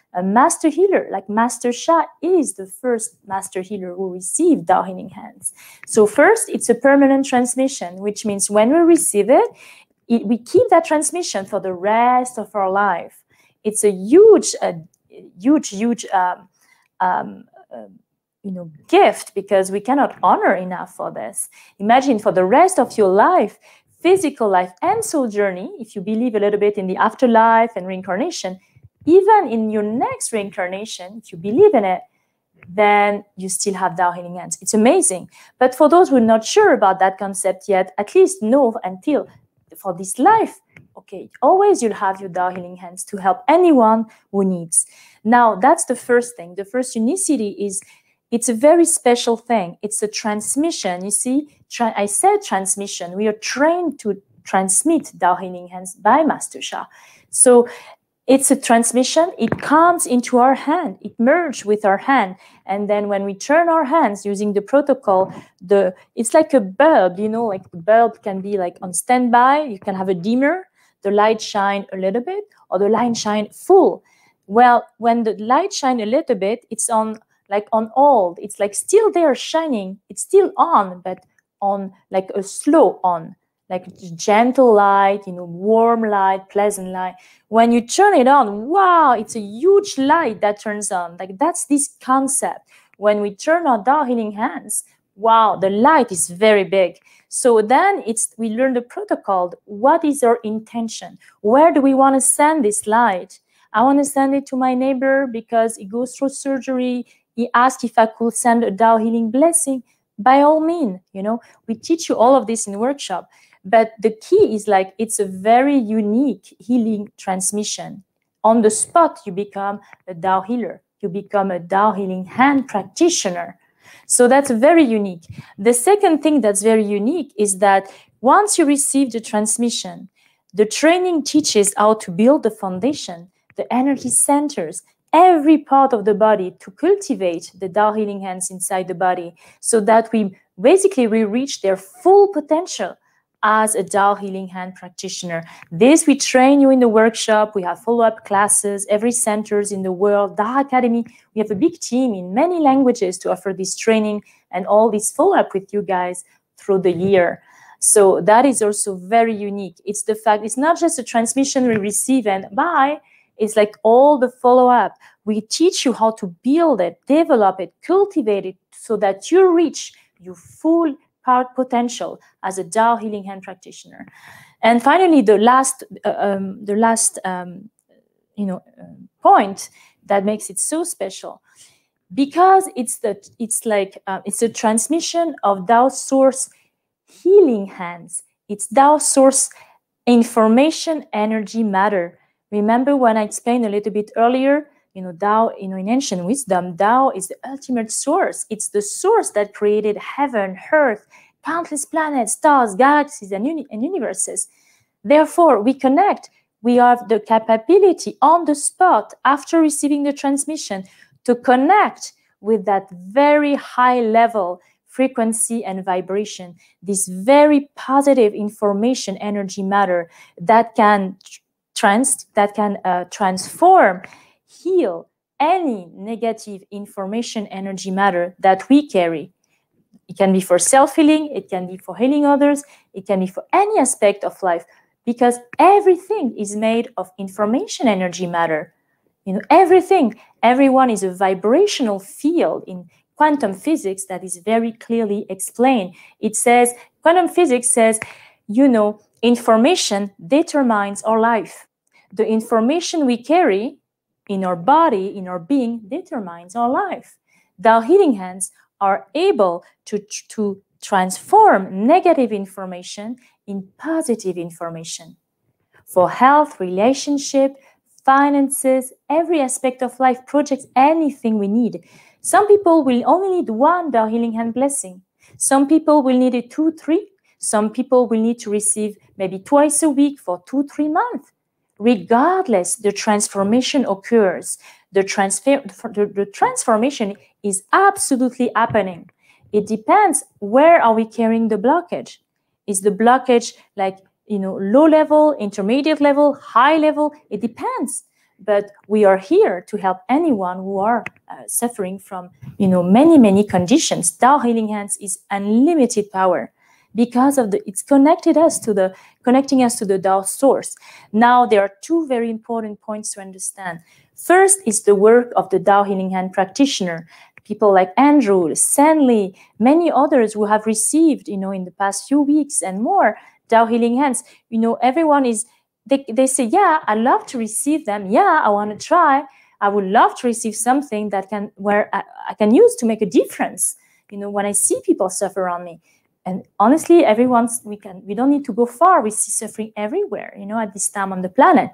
a master healer, like Master Sha is the first master healer who received Tao Healing Hands. So first, it's a permanent transmission, which means when we receive it, it we keep that transmission for the rest of our life. It's a huge, uh, huge, huge, um, um, uh, you know, gift, because we cannot honor enough for this. Imagine for the rest of your life, physical life and soul journey, if you believe a little bit in the afterlife and reincarnation, even in your next reincarnation, if you believe in it, then you still have Tao Healing Hands. It's amazing. But for those who are not sure about that concept yet, at least know until for this life, okay, always you'll have your Tao Healing Hands to help anyone who needs. Now, that's the first thing. The first unicity is it's a very special thing. It's a transmission. You see, tra I said transmission. We are trained to transmit Tao Healing Hands by Master Sha. So it's a transmission. It comes into our hand. It merges with our hand. And then when we turn our hands using the protocol, the it's like a bulb, you know, like the bulb can be like on standby. You can have a dimmer. The light shine a little bit, or the light shine full. Well, when the light shine a little bit, it's on like on old. It's like still there shining. It's still on, but on like a slow on, like gentle light, you know, warm light, pleasant light. When you turn it on, wow, it's a huge light that turns on. Like that's this concept. When we turn on Tao Healing Hands, wow, the light is very big. So then it's we learn the protocol. What is our intention? Where do we want to send this light? I want to send it to my neighbor because he goes through surgery. He asked if I could send a Tao healing blessing. By all means, you know, we teach you all of this in the workshop. But the key is like it's a very unique healing transmission. On the spot, you become a Tao healer. You become a Tao Healing Hand practitioner. So that's very unique. The second thing that's very unique is that once you receive the transmission, the training teaches how to build the foundation, the energy centers, every part of the body to cultivate the Tao Healing Hands inside the body so that we basically we reach their full potential as a Tao Healing Hand practitioner. This we train you in the workshop. We have follow-up classes, every centers in the world, Tao Academy. We have a big team in many languages to offer this training and all this follow-up with you guys through the year. So that is also very unique. It's the fact, it's not just a transmission we receive and bye. It's like all the follow-up. We teach you how to build it, develop it, cultivate it so that you reach your full power potential as a Tao Healing Hand practitioner. And finally, the last, uh, um, the last, um, you know, uh, point that makes it so special, because it's the, it's like uh, it's a transmission of Tao Source healing hands. It's Tao Source information, energy, matter. Remember when I explained a little bit earlier, you know, Tao, you know, in ancient wisdom, Tao is the ultimate source. It's the source that created heaven, earth, countless planets, stars, galaxies, and, uni and universes. Therefore, we connect. We have the capability on the spot after receiving the transmission to connect with that very high level frequency and vibration, this very positive information, energy, matter that can trans that can uh, transform, heal any negative information, energy, matter that we carry. It can be for self-healing, it can be for healing others, it can be for any aspect of life, because everything is made of information, energy, matter. You know, everything, everyone is a vibrational field in quantum physics that is very clearly explained. It says, quantum physics says, you know, information determines our life. The information we carry in our body, in our being, determines our life. Tao Healing Hands are able to, to transform negative information in positive information. For health, relationship, finances, every aspect of life, projects, anything we need. Some people will only need one Tao Healing Hand blessing. Some people will need it two, three. Some people will need to receive maybe twice a week for two, three months. Regardless, the transformation occurs. The, transfer, the, the transformation is absolutely happening. It depends, where are we carrying the blockage? Is the blockage like, you know, low level, intermediate level, high level? It depends. but we are here to help anyone who are uh, suffering from, you know, many, many conditions. Tao Healing Hands is unlimited power because of the, it's connected us to the, connecting us to the Tao Source. Now, there are two very important points to understand. First is the work of the Tao Healing Hand practitioner. People like Andrew, Cenly, many others who have received, you know, in the past few weeks and more, Tao Healing Hands. You know, everyone is, they, they say, yeah, I love to receive them. Yeah, I want to try. I would love to receive something that can, where I, I can use to make a difference, you know, when I see people suffer on me. And honestly, everyone's, we can, we don't need to go far. We see suffering everywhere, you know, at this time on the planet.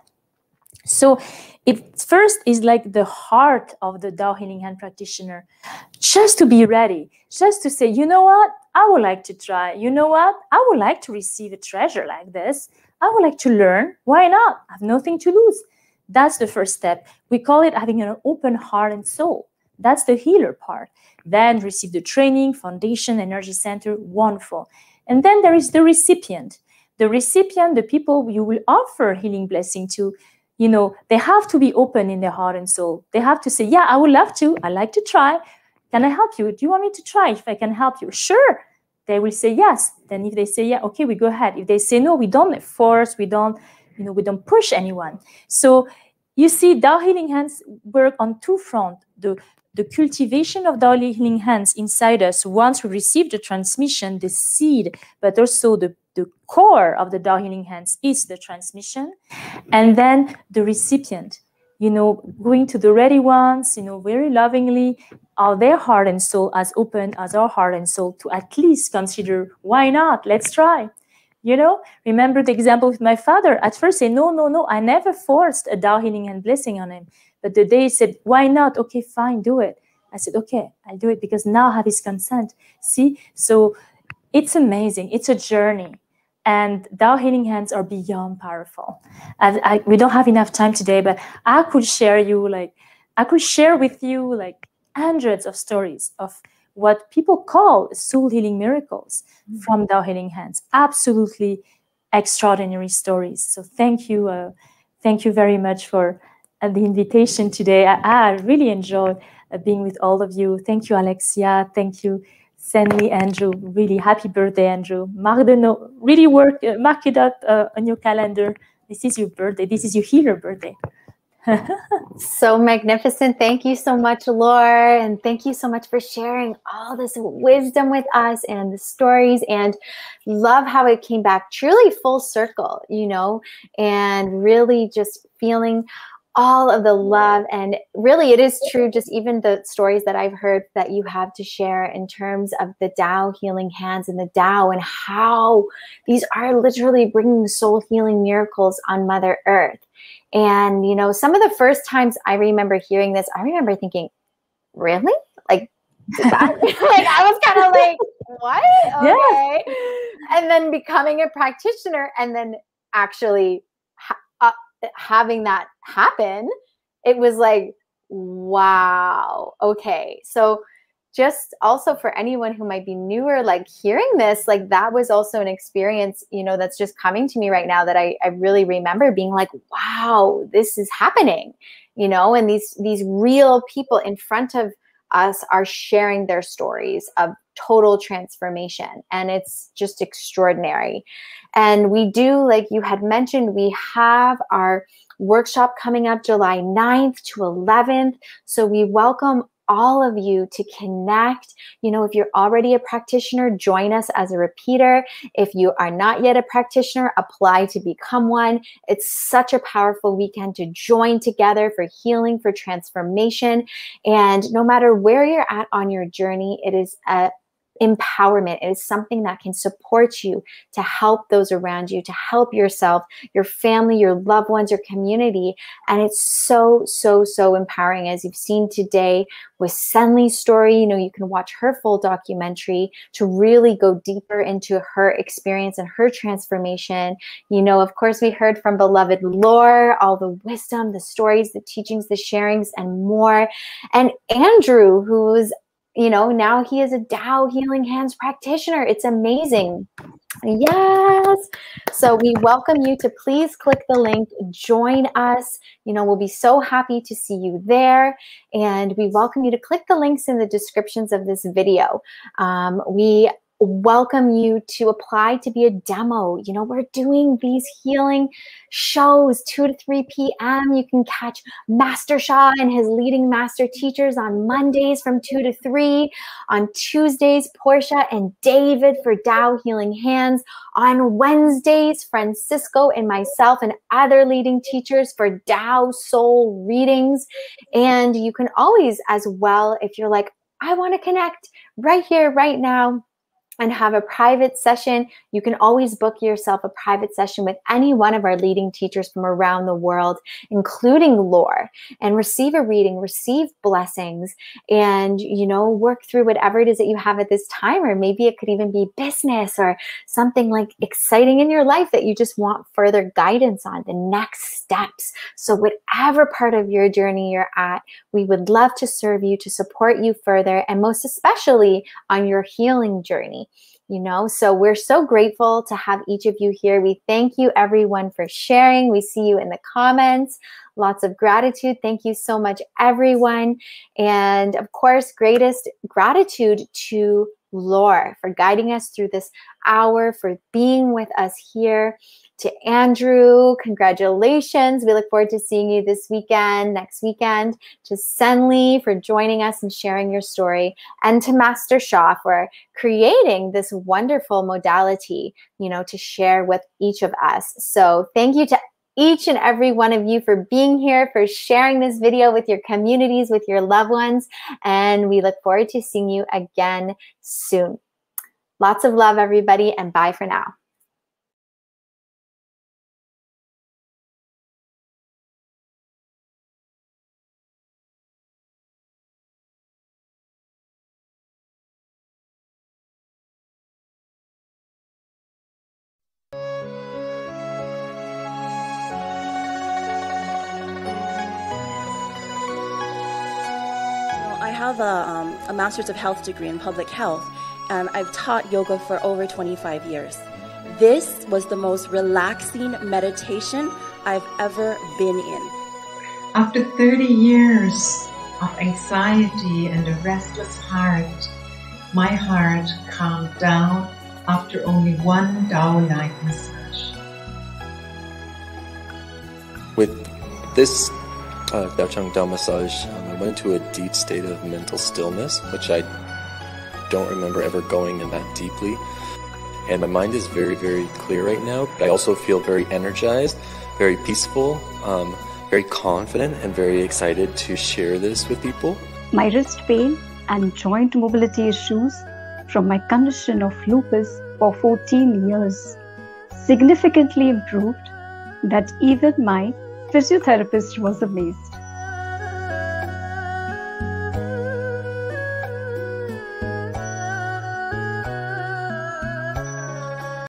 So it first is like the heart of the Tao Healing Hand practitioner, just to be ready, just to say, you know what, I would like to try. You know what, I would like to receive a treasure like this. I would like to learn. Why not? I have nothing to lose. That's the first step. We call it having an open heart and soul. That's the healer part. Then receive the training, foundation, energy center, wonderful. And then there is the recipient. The recipient, the people you will offer healing blessing to, you know, they have to be open in their heart and soul. They have to say, yeah, I would love to. I like to try. Can I help you? Do you want me to try if I can help you? Sure. They will say yes. Then if they say, yeah, okay, we go ahead. If they say no, we don't force, we don't, you know, we don't push anyone. So you see, Tao Healing Hands work on two fronts. The, the cultivation of Tao Healing Hands inside us once we receive the transmission, the seed, but also the The core of the Tao Healing Hands is the transmission, and then the recipient, you know, going to the ready ones, you know, very lovingly, are their heart and soul as open as our heart and soul to at least consider, why not? Let's try. You know, remember the example with my father. At first, say, no, no, no, I never forced a Tao Healing Hand blessing on him. But the day he said, why not? Okay, fine, do it. I said, okay, I'll do it because now I have his consent. See, so it's amazing. It's a journey. And Tao Healing Hands are beyond powerful. And I, we don't have enough time today, but I could share you like, I could share with you like hundreds of stories of what people call soul healing miracles mm-hmm. from Tao Healing Hands. Absolutely extraordinary stories. So thank you. Uh, thank you very much for uh, the invitation today. I, I really enjoyed uh, being with all of you. Thank you, Alexia. Thank you, Cenly, Andrew. Really happy birthday, Andrew. Mark the no, really work, uh, mark it up uh, on your calendar. This is your birthday. This is your healer birthday. So magnificent. Thank you so much, Laure. And thank you so much for sharing all this wisdom with us and the stories, and love how it came back truly full circle, you know, and really just feeling all of the love. And really it is true, just even the stories that I've heard that you have to share in terms of the Tao Healing Hands and the Tao, and how these are literally bringing soul healing miracles on Mother Earth. And, you know, some of the first times I remember hearing this, I remember thinking, really? Like, that? Like, I was kind of like, what? Okay. Yeah. And then becoming a practitioner, and then actually ha uh, having that happen, it was like, wow. Okay. So just also for anyone who might be newer, like hearing this, like that was also an experience, you know, that's just coming to me right now that I, I really remember being like, wow, this is happening, you know, and these, these real people in front of us are sharing their stories of total transformation. And it's just extraordinary. And we do, like you had mentioned, we have our workshop coming up July ninth to eleventh. So we welcome all of you to connect. You know, if you're already a practitioner, join us as a repeater. If you are not yet a practitioner, apply to become one. It's such a powerful weekend to join together for healing, for transformation. And no matter where you're at on your journey, it is a empowerment. It is something that can support you to help those around you, to help yourself, your family, your loved ones, your community. And it's so, so, so empowering. As you've seen today with Cenly's story, you know, you can watch her full documentary to really go deeper into her experience and her transformation. You know, of course, we heard from beloved Laure, all the wisdom, the stories, the teachings, the sharings, and more. And Andrew, who's, you know, now he is a Tao Healing Hands practitioner. It's amazing. Yes. So we welcome you to please click the link, join us. You know, we'll be so happy to see you there. And we welcome you to click the links in the descriptions of this video. Um, we welcome you to apply to be a demo. You know, we're doing these healing shows two to three p m You can catch Master Sha and his leading master teachers on Mondays from two to three. On Tuesdays, Portia and David for Tao Healing Hands. On Wednesdays, Francisco and myself and other leading teachers for Tao Soul readings. And you can always as well, if you're like, I want to connect right here, right now, and have a private session, you can always book yourself a private session with any one of our leading teachers from around the world, including Lore, and receive a reading, receive blessings, and, you know, work through whatever it is that you have at this time. Or maybe it could even be business or something like exciting in your life that you just want further guidance on, the next steps. So whatever part of your journey you're at, we would love to serve you, to support you further, and most especially on your healing journey. You know, so we're so grateful to have each of you here. We thank you everyone for sharing. We see you in the comments. Lots of gratitude. Thank you so much, everyone. And of course, greatest gratitude to Lore for guiding us through this hour, for being with us here. To Andrew, congratulations. We look forward to seeing you this weekend, next weekend. To Cenly for joining us and sharing your story. And to Master Sha for creating this wonderful modality, you know, to share with each of us. So thank you to each and every one of you for being here, for sharing this video with your communities, with your loved ones. And we look forward to seeing you again soon. Lots of love, everybody, and bye for now. I have a, um, a Master's of Health degree in Public Health, and I've taught yoga for over twenty-five years. This was the most relaxing meditation I've ever been in. After thirty years of anxiety and a restless heart, my heart calmed down after only one Tao-like massage. With this Uh, Tao Chang Tao massage, um, I went into a deep state of mental stillness, which I don't remember ever going in that deeply. And my mind is very, very clear right now. I also feel very energized, very peaceful, um, very confident, and very excited to share this with people. My wrist pain and joint mobility issues from my condition of lupus for fourteen years significantly improved that even my physiotherapist was amazed.